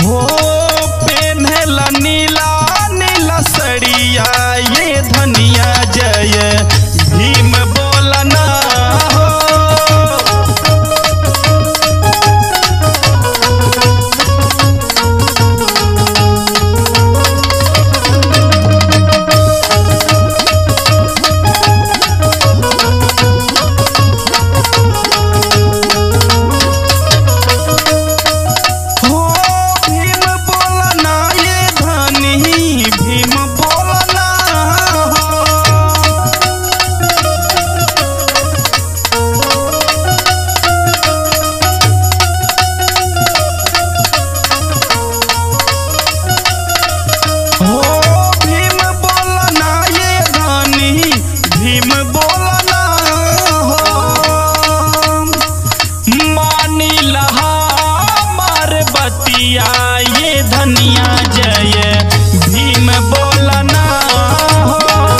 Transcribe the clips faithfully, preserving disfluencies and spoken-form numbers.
हो पेन्हला नीला नीला सड़िया ये धनिया जय भीम बोलना हो। ये धनिया जय भीम बोलना हो।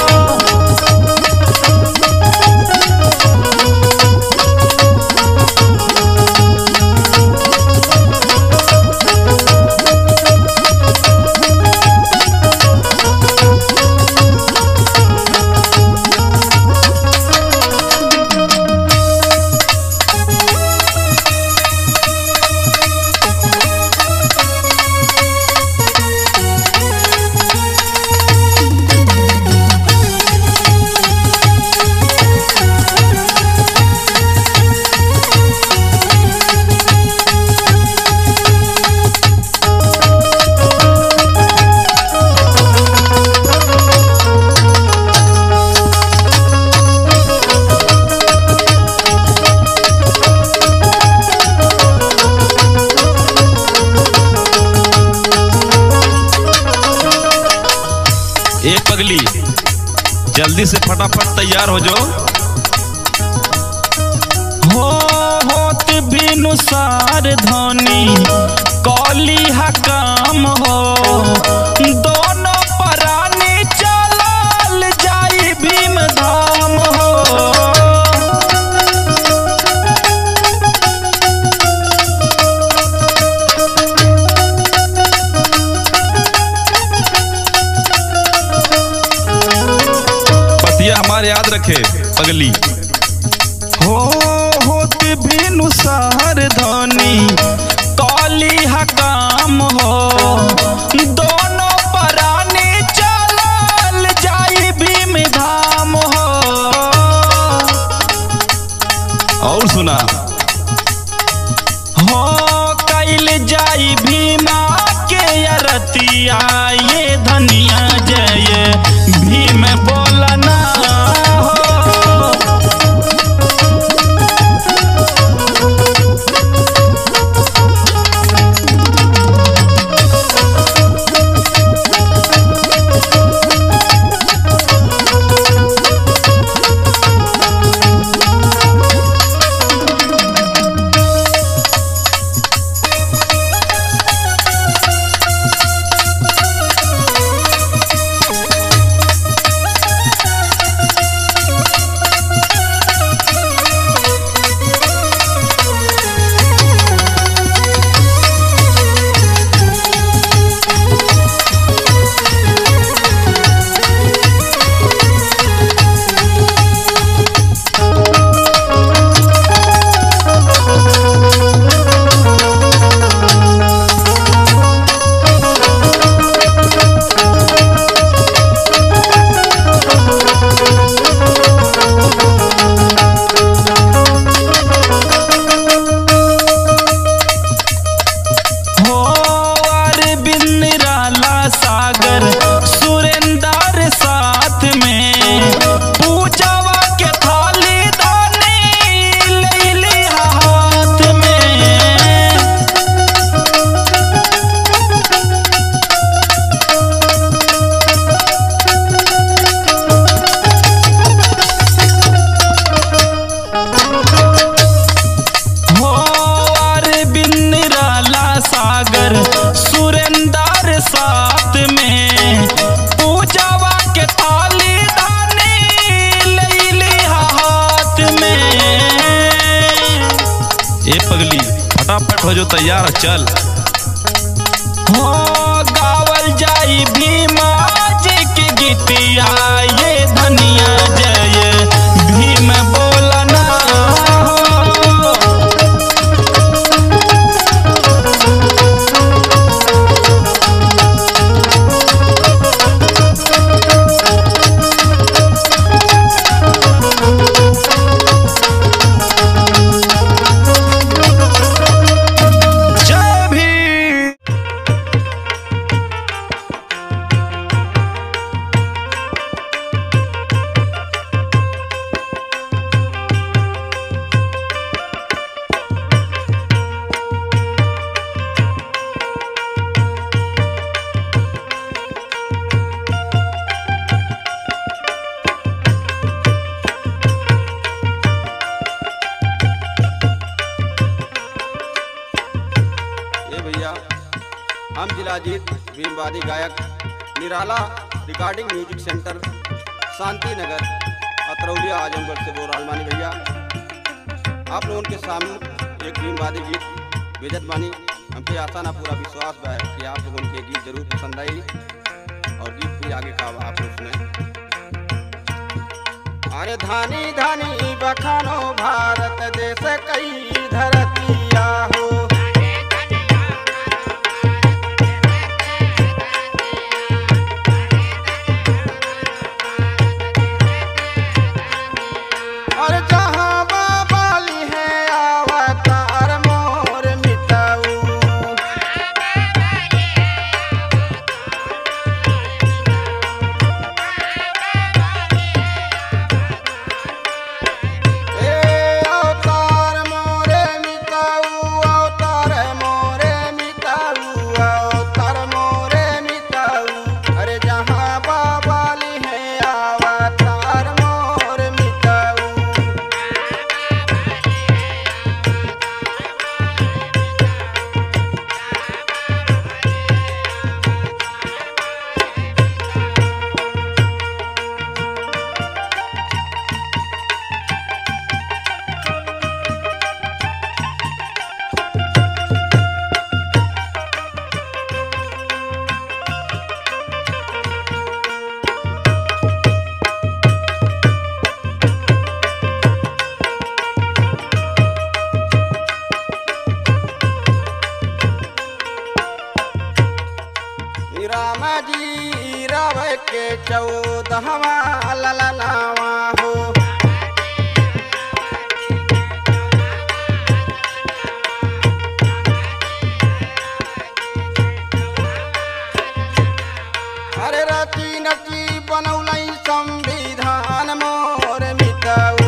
ए पगली जल्दी से फटाफट तैयार हो जाओ। हो होत बिनुसार धनी कौली हकाम हो दोनों परानी चलल जाई भीम धाम हो। हमारे याद रखे पगली हो होत बिनुसार धनी कौली हकाम हो दोनों परानी चलल जाई भीम धाम हो। और सुना हो कैल जाई भीमा के अरतिया ये धनिया जय भीम बोलना हो। ए पगली फटाफट हो जो तैयार चल। हो गावल जाई भीमा जी के गीतिया ये धनिया जय भीम बोलना हम जिलाजीत भीमवादी गायक निराला recording music centre Shanti Nagar Atraulia Azamgarh से बोल रहा मानी भैया आप लोगों के सामने एक भीमवादी गीत भेजत बानी। हमके आशा ना पूरा विश्वास बा कि आप लोगों के गीत जरूर पसंद आई और गीत भी आगे का आप लोग सुने। अरे धानी धानी बखानो भारत देश कई धरतिया हो राम जी रव के चौदहवा ललनावा हो अरे रची नची बनौलई संविधान मोर मिटाऊ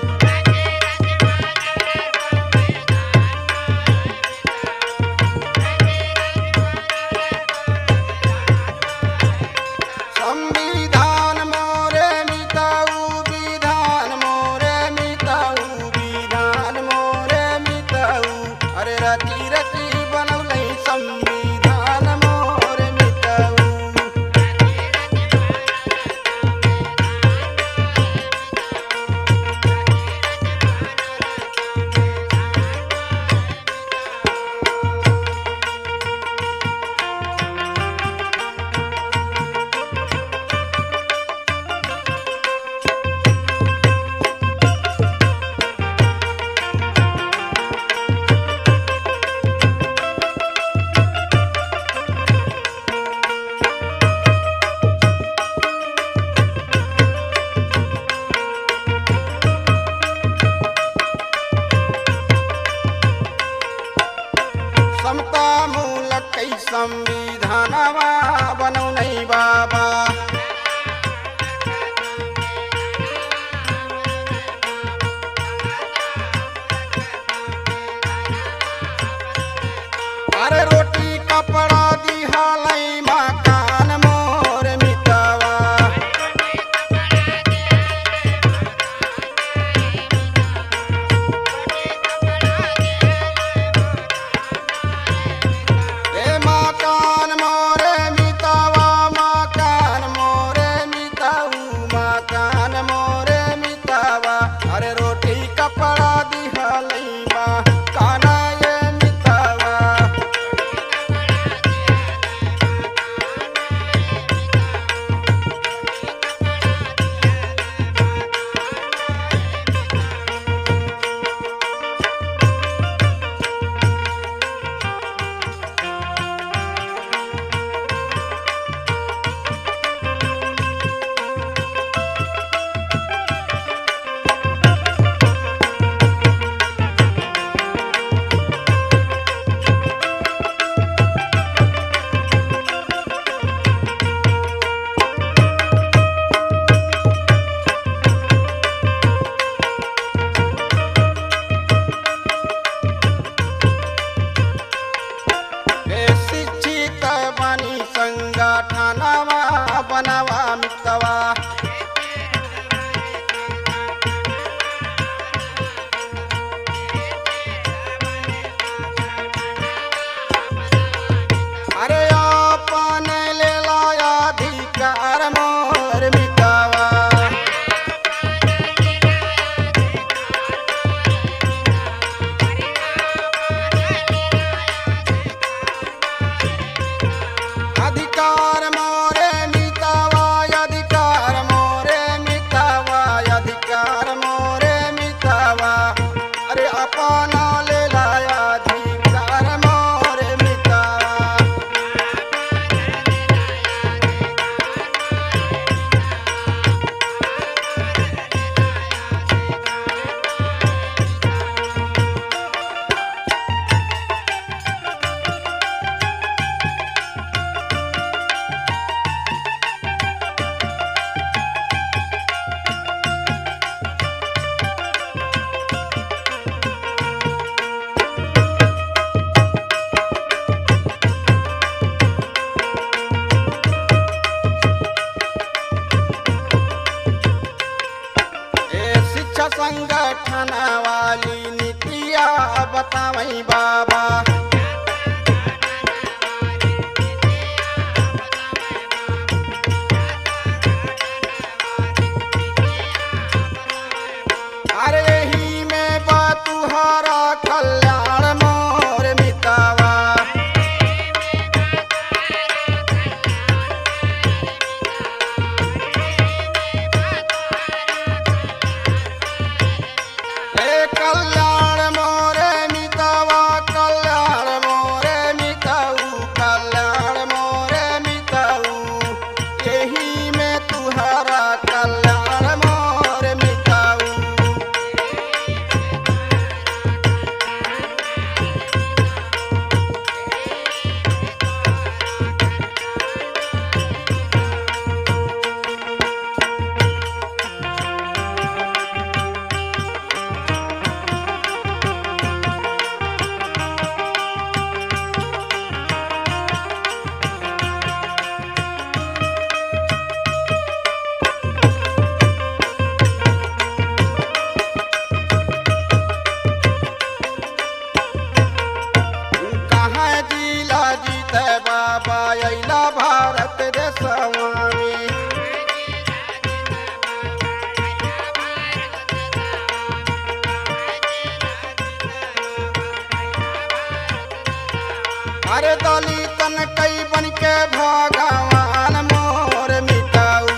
समता मूलक संविधानवा बनौनै बाबा अरे रोटी कपड़ा दिहालै मकान मोर मिटावा मकान मोरे मितावा मकान मोरे मिताऊ मकान मोरे मितावा अरे रोटी कपड़ा दिहालै मकान ये मितावा बनवा मितवा। अरे अपन ले लाया अधिकार मोर मितवा। अधिकार मोरे मितवा, अधिकार मोरे मितवा, अधिकार मोरे मितवा। अरे अपना ले लाया अधिकार मोरे मितवा। संगठन वाली नीतिया बतावई बाबा। अरे यही में बा तुहारा कल्याण मोर मितवा। कल्याण मोरे मितवा, कल्याण मोरे मितऊ, कल्याण मोरे मितऊ। यही में तुहारा कल्याण मोरे मितऊ। कहाँ जिला जीते बाबा अइला भारत देशवा में। अरे दलितन कई बन के भगवान मोर मितऊ।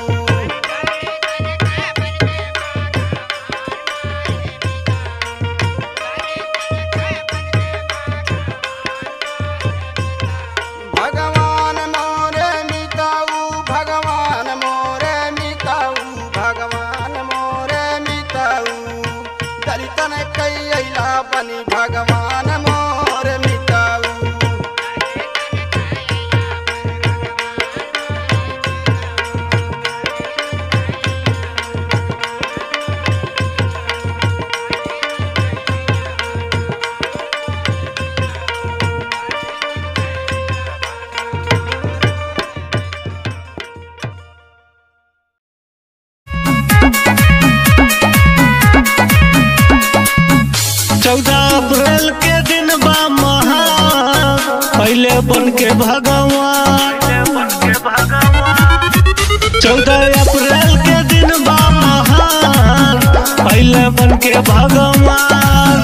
भगवान मोरे मितऊ, भगवान मोरे मितऊ, भगवान मोरे मितऊ। दलितन कई अइला बनी भगवान मोरे मितऊ। चौदह अप्रैल के दिन बा महान, पहले बन के भगवान। चौदह अप्रैल के दिन बा महान, पहले बन के भगवान।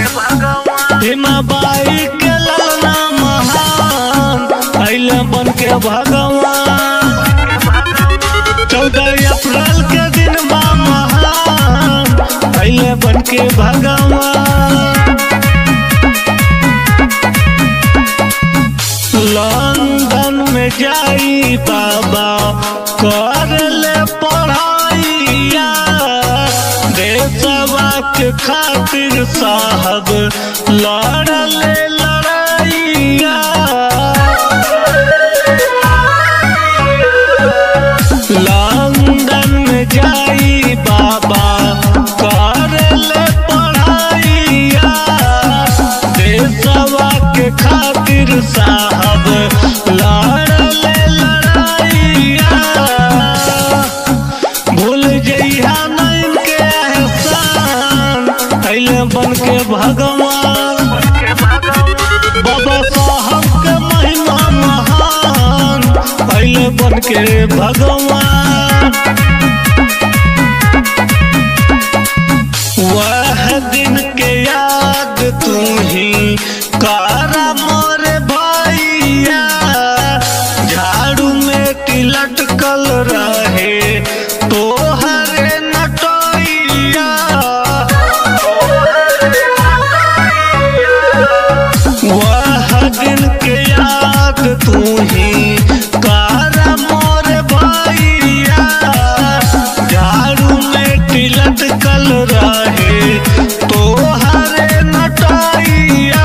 भीमाबाई के ललना महान, पहले बन के भगवान। चौदह अप्रैल के दिन बा महान, पहले बन के भगवान। लंदन में जाई बाबा कर ले पढ़ाइया, देशवा के खातिर साहब लड़ले लड़ाइया। लंदन में जाई बाबा कर ले पढ़ाइया, देशवा के खातिर साहब लड़ले लड़ाइया। बन के भगवान। वह दिन के याद तू ही कारा मोर भैया, झाड़ू में लटकल रहे तोहरे नटैया। वह दिन के याद तू ही कारा मोर भैया, झाड़ू में लटकल रहे तोहरे नटैया।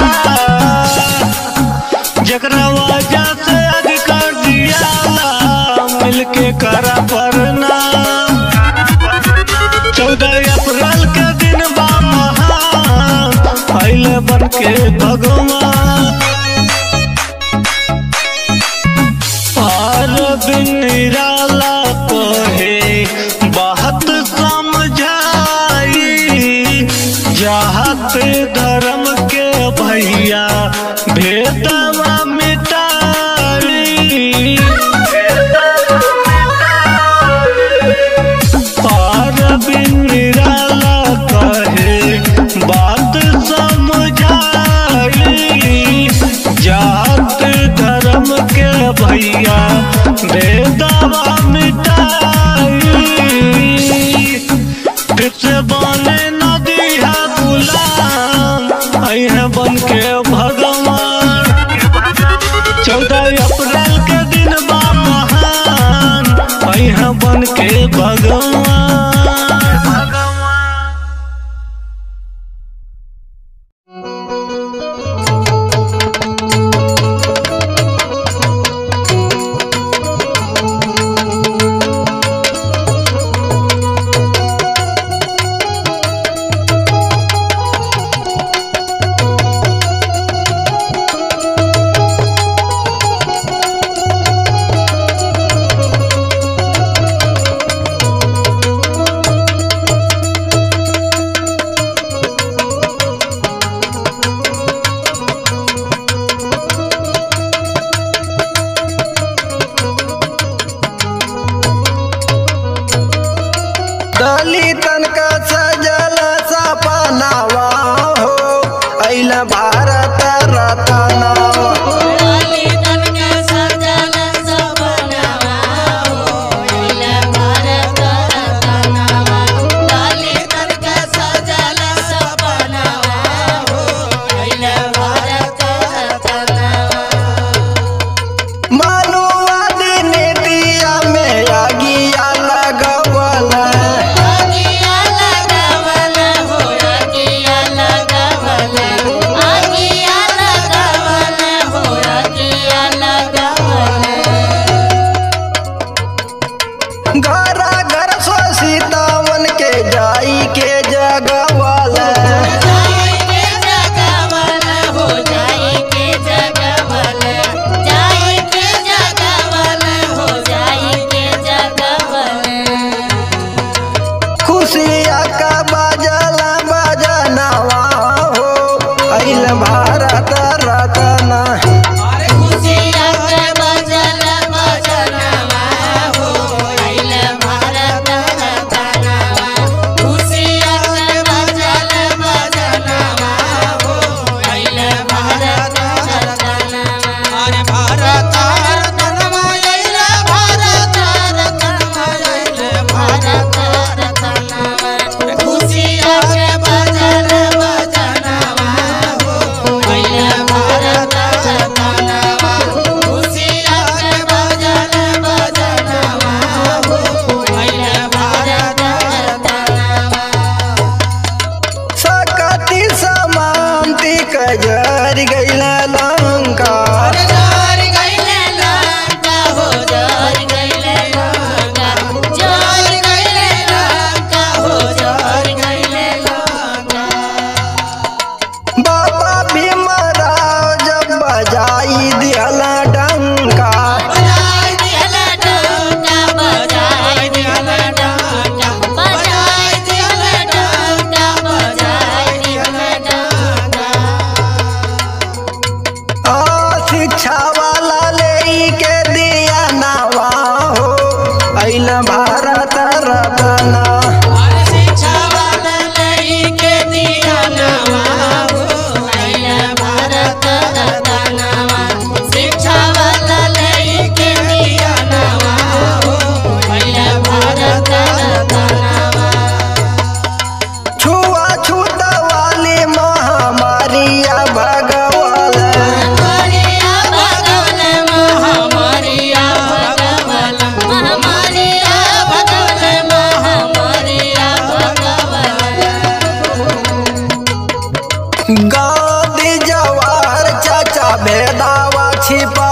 जकरा वजह से अधिकार दियाला मिलके करा प्रणाम। चौदह अप्रैल के दिन बा महान, पहले बन के भगवान। और बिन निराला कहे बात समझाई, जात धर्म के भैया भेदवा मिटाई। और बिन निराला कहे बात समझाई, जात धर्म के भैया भेदवा मिटाई। फिर से बने नदी है गुलाम, अइहे बन के भगवान। चौदह अप्रैल के दिन बा महान, अइहे बन के भगवान। दलितन का सजल सपनावा हो, अइल भारत रतनावा। दलितन का सजल सपनावा हो, अइल भारत रतनावा। दलितन का सजल सपनावा हो, अइल भारत रतनावा। मनुवादी नीतिया में आगिया लगवल, आगिया लगावल हो, आगिया लगावल, आगिया लगावल हो, आगिया लगावल। घर घर शोषितवन के जाई के जगवल। जाई के जगवल हो, जाई के जगवल, जाई के जगवल हो, जाई के जगवल। खुशिया का बजल बजनवा हो, अइल भारत रतना। खुशिया के बजल बजनवा हो, अइल भारत रतनावा। खुशिया के बजल बजनवा हो, अइल भारत रतनावा। अरे भारत रतनावा, अइल भारत रतनावा, अइल भारत रतनावा। खुशिया के बजल बजनवा हो, अइल भारत रतनावा। खुशिया के बजल बजनवा हो, अइल भारत रतनावा। सकती समांति कजर गइल लंका। जर गइले लंका हो, जर गइले लंका, जर गइले लंका हो, जर गइले लंका। बाबा भीमराव जब बजाई दिहला डंका। बजाई दिहला डंका, बजाई दिहला डंका, बजाई दिहला डंका, बजाई दिहला डंका। आ शिक्षा वाला ले के दिया नावा छिपा